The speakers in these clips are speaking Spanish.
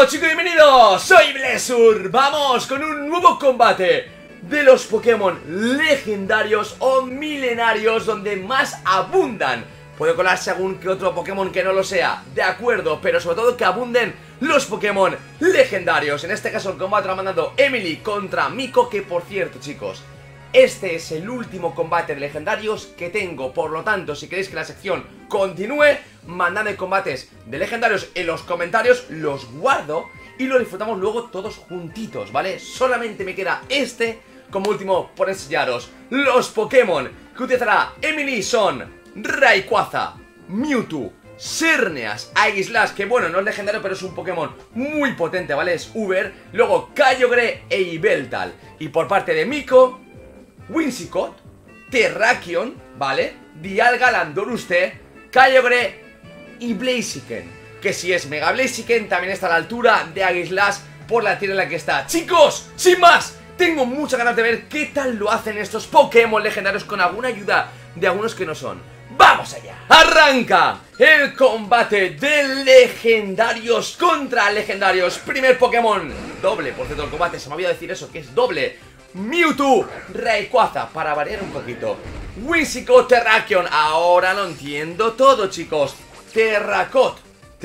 todos, chicos, bienvenidos. Soy Blessur. Vamos con un nuevo combate de los Pokémon legendarios o milenarios, donde más abundan. Puede colarse algún que otro Pokémon que no lo sea, de acuerdo, pero sobre todo que abunden los Pokémon legendarios. En este caso el combate lo ha mandado Emily contra Miko, que por cierto, chicos, este es el último combate de legendarios que tengo. Por lo tanto, si queréis que la sección continúe, mandadme combates de legendarios en los comentarios, los guardo y lo disfrutamos luego todos juntitos, ¿vale? Solamente me queda este como último por enseñaros. Los Pokémon que utilizará Emily son Rayquaza, Mewtwo, Xerneas, Aegislash, que bueno, no es legendario, pero es un Pokémon muy potente, ¿vale? Es Uber. Luego Kyogre e Yveltal. Y por parte de Miko, Whimsicott, Terrakion, ¿vale? Dialga, Landorus T, Kyogre y Blaziken. Que si es Mega Blaziken, también está a la altura de Aegislash por la tierra en la que está. Chicos, sin más, tengo muchas ganas de ver qué tal lo hacen estos Pokémon legendarios con alguna ayuda de algunos que no son. ¡Vamos allá! ¡Arranca el combate de legendarios contra legendarios! Primer Pokémon doble, por cierto, el combate, se me había decir eso, que es doble. Mewtwo, Rayquaza, para variar un poquito. Whimsicott, Terrakion, ahora lo entiendo todo, chicos. Terracott,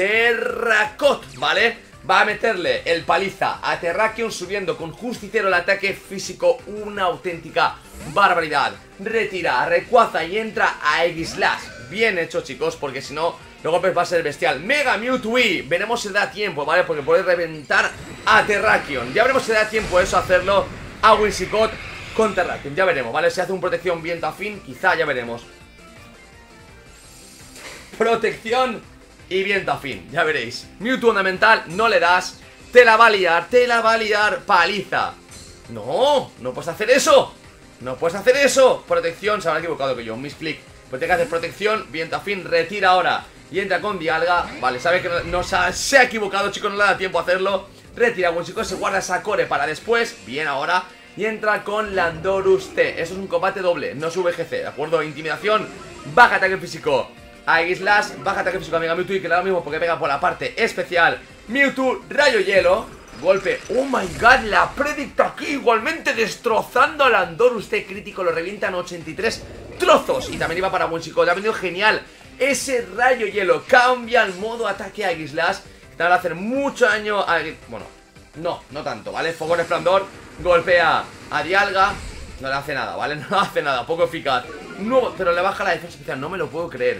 ¿vale? Va a meterle el paliza a Terrakion, subiendo con Justiciero el ataque físico, una auténtica barbaridad. Retira a Rayquaza y entra a Aegislash. Bien hecho, chicos, porque si no, los golpes va a ser bestial. Mega Mewtwo, veremos si da tiempo, ¿vale? Porque puede reventar a Terrakion. Ya veremos si da tiempo eso, hacerlo a Whimsicott con Terrakion, ya veremos, ¿vale? Si hace un protección viento afín, quizá, ya veremos. Protección y viento afín, ya veréis. Mewtwo ornamental, no le das. Te la va a liar, paliza. No, no puedes hacer eso. No puedes hacer eso. Protección, se habrá equivocado que yo, misclick. Pues tiene que hacer protección, viento afín, retira ahora y entra con Dialga. Vale, sabe que se ha equivocado, chicos, no le da tiempo a hacerlo. Retira Whimsicott, se guarda esa core para después. Bien ahora. Y entra con Landorus T. Eso es un combate doble, no es VGC, ¿de acuerdo? Intimidación, baja ataque físico Aegislash, baja ataque físico a Mega Mewtwo, y que le da lo mismo porque pega por la parte especial. Mewtwo, rayo hielo, golpe. Oh my god, la Predict aquí igualmente destrozando a Landorus T. Crítico, lo revientan 83 trozos. Y también iba para Whimsicott, ha venido genial ese rayo hielo. Cambia el modo ataque a Aegislash, que va a hacer mucho daño a... Bueno, no tanto, ¿vale? Fuego resplandor, golpea a Dialga, no le hace nada, ¿vale? No le hace nada, poco eficaz. No, pero le baja la defensa especial, no me lo puedo creer.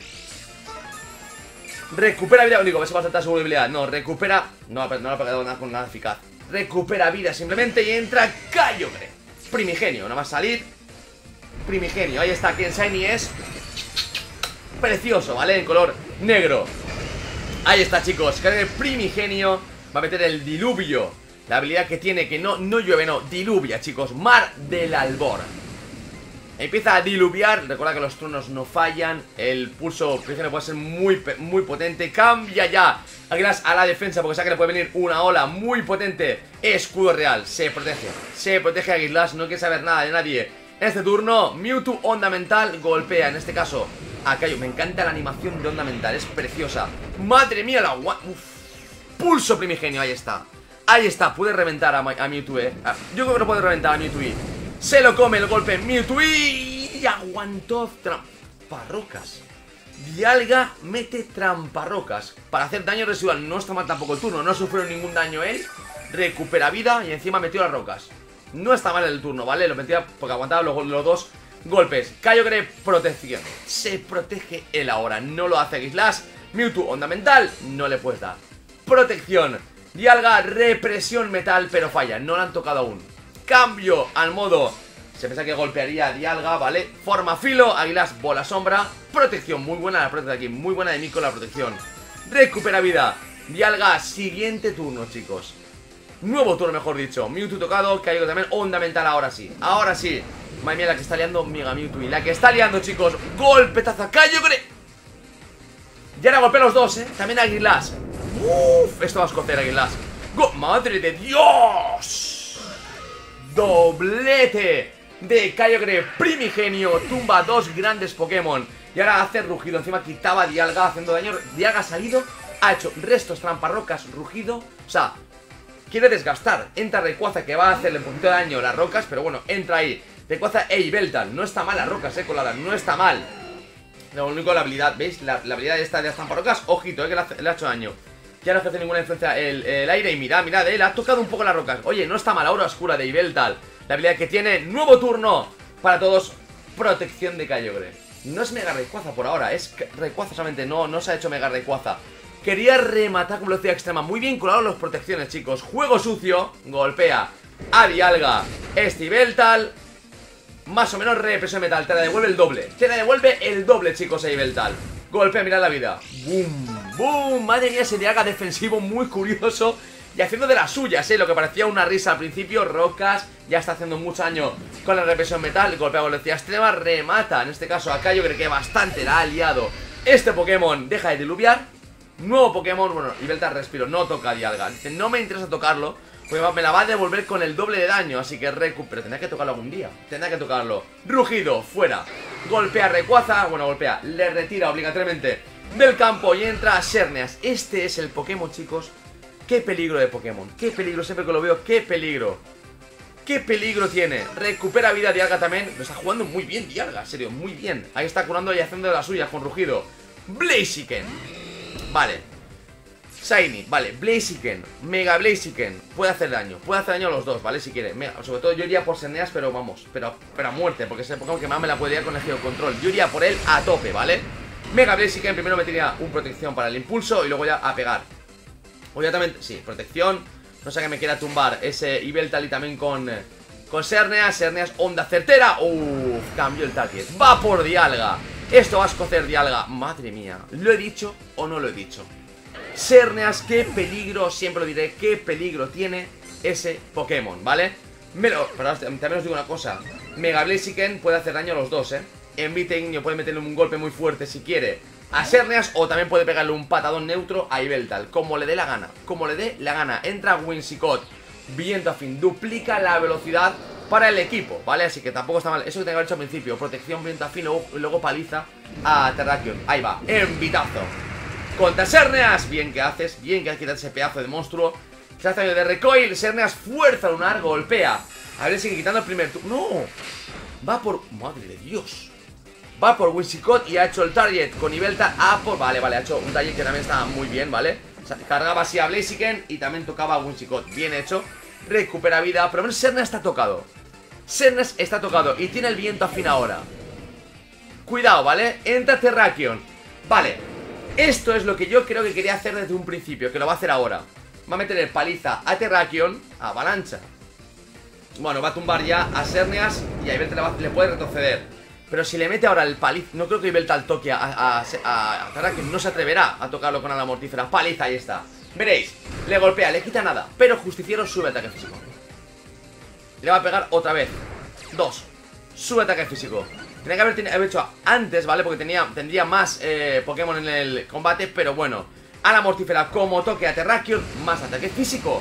Recupera vida, digo, eso va a saltar su debilidad. No, recupera, no le ha pegado nada con nada eficaz. Recupera vida simplemente y entra Kyogre. Primigenio, nada más salir. Primigenio, ahí está, quien Shiny es precioso, ¿vale? En color negro. Ahí está, chicos, Kyogre Primigenio. Va a meter el diluvio, la habilidad que tiene, que no llueve, no, diluvia, chicos. Mar del Albor. Empieza a diluviar, recuerda que los turnos no fallan. El pulso primigenio puede ser muy potente. Cambia ya Aegislash a la defensa, porque sabe que le puede venir una ola muy potente. Escudo real, se protege Aegislash, no quiere saber nada de nadie. En este turno, Mewtwo, onda mental, golpea, en este caso a Kyogre. Me encanta la animación de onda mental, es preciosa. Madre mía, la pulso primigenio, ahí está, puede reventar a Mewtwo, yo creo que no puede reventar a Mewtwo. Se lo come el golpe Mewtwo y aguantó tramparrocas. Dialga mete tramparrocas para hacer daño residual. No está mal tampoco el turno, no sufrió ningún daño él. Recupera vida y encima metió las rocas. No está mal el turno, ¿vale? Lo metía porque aguantaba los dos golpes. Kyogre, protección, se protege él ahora, no lo hace Aegislash. Mewtwo, onda mental, no le puedes dar. Protección, Dialga, represión metal, pero falla, no la han tocado aún. Cambio al modo, se piensa que golpearía a Dialga, ¿vale? Forma filo, Aegislash, bola sombra. Protección, muy buena la protección aquí, muy buena de Miko la protección. Recupera vida, Dialga, siguiente turno, chicos. Nuevo turno, mejor dicho. Mewtwo tocado, Kyogre también, onda mental, ahora sí. Madre mía, la que está liando Mega Mewtwo. Y la que está liando, chicos, golpetazo a Kyogre. Y ahora golpea a los dos, también a Aegislash. Uff, esto va a escocer a Aegislash. ¡Madre de Dios! Doblete de Kyogre Primigenio. Tumba dos grandes Pokémon. Y ahora hace rugido. Encima quitaba a Dialga haciendo daño. Dialga ha salido, ha hecho restos, tramparrocas, rugido. O sea, quiere desgastar. Entra Rayquaza, que va a hacerle un poquito de daño a las rocas, pero bueno, entra ahí. Rayquaza e Yveltal, no está mal las rocas, colada, no está mal. Lo único, la habilidad, ¿veis? La habilidad esta de estamparrocas, ojito, que le ha hecho daño. Ya no ejerce ninguna influencia el aire. Y mirad, le ha tocado un poco las rocas. Oye, no está mal, aura oscura de Yveltal. La habilidad que tiene, nuevo turno para todos, protección de Kyogre. No es Mega Rayquaza por ahora, es Rayquaza solamente, no se ha hecho Mega Rayquaza. Quería rematar con velocidad extrema. Muy bien colado las protecciones, chicos. Juego sucio, golpea a Dialga, Yveltal. Más o menos represión metal, te la devuelve el doble. Te la devuelve el doble, chicos, a Yveltal. Golpea, mirad la vida. Boom, boom. Madre mía, ese Dialga defensivo muy curioso. Y haciendo de las suyas, lo que parecía una risa al principio. Rocas, ya está haciendo mucho daño con la represión metal. Golpea con velocidad extrema, remata. En este caso a Kyogre, que bastante la ha liado. Este Pokémon deja de diluviar. Nuevo Pokémon, bueno, Yveltal respiro, no toca a Dialga. Dice, no me interesa tocarlo, porque me la va a devolver con el doble de daño. Así que recupero, tendrá que tocarlo algún día. Tendrá que tocarlo. Rugido, fuera. Golpea a Rayquaza, bueno, golpea, le retira obligatoriamente del campo y entra a Xerneas. Este es el Pokémon, chicos. Qué peligro de Pokémon, qué peligro, siempre que lo veo, qué peligro. Qué peligro tiene. Recupera vida Dialga también. Lo está jugando muy bien Dialga, en serio, muy bien. Ahí está curando y haciendo de las suyas con Rugido. Blaziken. Vale. Shiny, vale, Blaziken, Mega Blaziken. Puede hacer daño a los dos, ¿vale? Si quiere, sobre todo yo iría por Xerneas, pero vamos, pero a muerte, porque es el Pokémon que más me la podría con el Geo Control. Yo iría por él a tope, ¿vale? Mega Blaziken, primero metería un protección para el impulso y luego ya a pegar. Obviamente, sí, protección. No sé que me quiera tumbar ese Yveltal y también con Xerneas, onda certera. Uff, cambió el target. Va por Dialga. Esto va a escocer Dialga. Madre mía, ¿lo he dicho o no lo he dicho? Xerneas, qué peligro, siempre lo diré, qué peligro tiene ese Pokémon, ¿vale? Pero también os digo una cosa. Mega Blaziken puede hacer daño a los dos, Envite Ignio puede meterle un golpe muy fuerte si quiere a Xerneas, o también puede pegarle un patadón neutro a Yveltal, como le dé la gana. Como le dé la gana. Entra Whimsicott, viento afín, duplica la velocidad para el equipo, ¿vale? Así que tampoco está mal. Eso que tengo que haber hecho al principio, protección, viento afín, luego paliza a Terrakion. Ahí va, envitazo contra Xerneas, bien que haces, bien que has quitado ese pedazo de monstruo. Se hace daño de recoil, Xerneas fuerza lunar, golpea. A ver, sigue quitando el primer turno. ¡No! Va por... ¡Madre de Dios! Va por Whimsicott y ha hecho el target con Yveltal. Vale, ha hecho un target que también estaba muy bien, ¿vale? O sea, cargaba así a Blaziken y también tocaba a Whimsicott. Bien hecho. Recupera vida. Pero menos Xerneas está tocado. Xerneas está tocado y tiene el viento afín ahora. Cuidado, ¿vale? Entra Terrakion. Vale. Esto es lo que yo creo que quería hacer desde un principio, que lo va a hacer ahora. Va a meter el paliza a Terrakion, avalancha. Bueno, va a tumbar ya a Xerneas y a Yveltal le puede retroceder. Pero si le mete ahora el paliza, no creo que Yveltal toque a Terrakion, no se atreverá a tocarlo con ala mortífera. Paliza, ahí está. Veréis, le golpea, le quita nada, pero Justiciero sube ataque físico. Le va a pegar otra vez. 2. Sube ataque físico. Tenía que haber hecho antes, ¿vale? Porque tendría más Pokémon en el combate. Pero bueno, a la mortífera como toque a Terrakion, más ataque físico.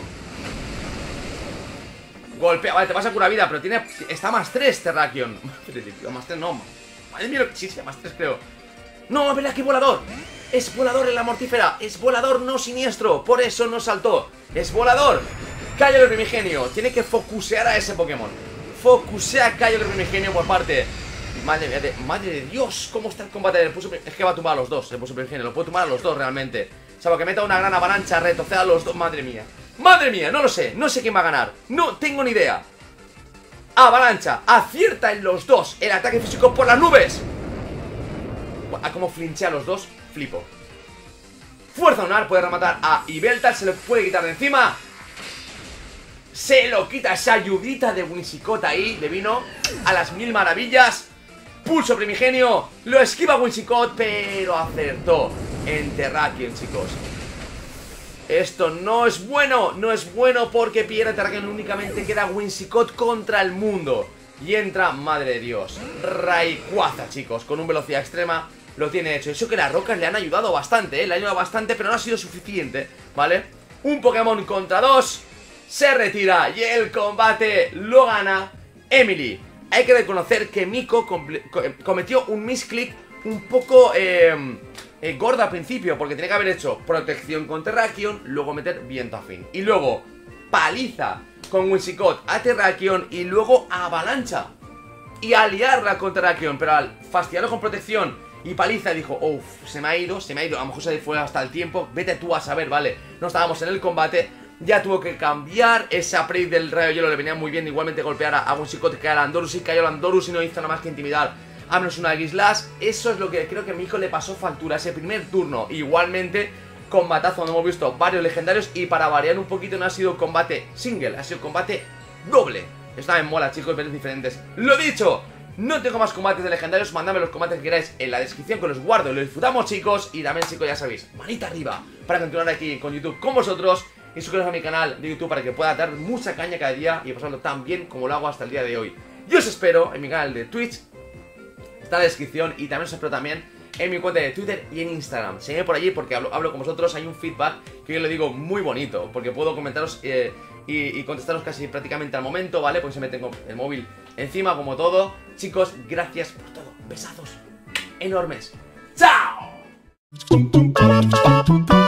Golpea, vale, te vas a curar vida, pero está más 3 Terrakion. Más 3 no. Madre mía, sí, más 3 creo. No, ¿verdad que volador? Es volador en la mortífera. Es volador no siniestro, por eso no saltó. Es volador. Kyogre Primigenio, tiene que focusear a ese Pokémon. Focusea a Kyogre Primigenio por parte... Madre de Dios, ¿cómo está el combate del Pulso? Es que va a tumbar a los dos, el Pulso Primigenio. Lo puede tumbar a los dos realmente. Salvo que meta una gran avalancha, retroceda a los dos. Madre mía, no lo sé. No sé quién va a ganar, no tengo ni idea. Avalancha, acierta en los dos el ataque físico por las nubes. A cómo flinchea a los dos, flipo. Fuerza lunar, puede rematar a Yveltal. Se lo puede quitar de encima. Se lo quita esa ayudita de Whimsicott ahí. Le vino a las mil maravillas. Pulso Primigenio, lo esquiva Whimsicott, pero acertó en Terrakion, chicos. Esto no es bueno, porque pierde Terrakion, únicamente queda Whimsicott contra el mundo. Y entra, madre de Dios, Rayquaza, chicos, con un velocidad extrema. Lo tiene hecho. Eso que las rocas le han ayudado bastante, le han ayudado bastante, pero no ha sido suficiente, ¿vale? Un Pokémon contra dos. Se retira y el combate lo gana Emily. Hay que reconocer que Miko cometió un misclick un poco gordo al principio, porque tenía que haber hecho protección con Terrakion, luego meter viento afín y luego paliza con Whimsicott a Terrakion y luego a Avalancha y a liarla con Terrakion, pero al fastidiarlo con protección y paliza dijo, uff, se me ha ido, a lo mejor se fue hasta el tiempo, vete tú a saber, ¿vale? No estábamos en el combate, ya tuvo que cambiar, ese upgrade del rayo hielo le venía muy bien, igualmente golpear a Whimsicott, que a Landorus, y cayó Landorus y no hizo nada más que intimidar a menos una X-Slash. Eso es lo que creo que a mi hijo le pasó factura ese primer turno. Igualmente, combatazo donde hemos visto varios legendarios y para variar un poquito no ha sido combate single, ha sido combate doble. Esto también mola, chicos, ver diferentes. Lo dicho, no tengo más combates de legendarios, mandadme los combates que queráis en la descripción, que los guardo y los disfrutamos, chicos. Y también, chicos, ya sabéis, manita arriba para continuar aquí con YouTube con vosotros. Y suscribiros a mi canal de YouTube para que pueda dar mucha caña cada día y pasarlo tan bien como lo hago hasta el día de hoy. Yo os espero en mi canal de Twitch, está en la descripción, y también os espero también en mi cuenta de Twitter y en Instagram. Seguidme por allí porque hablo con vosotros, hay un feedback que yo le digo muy bonito, porque puedo comentaros y contestaros casi prácticamente al momento, ¿vale? Porque siempre tengo el móvil encima como todo. Chicos, gracias por todo, besazos enormes. ¡Chao!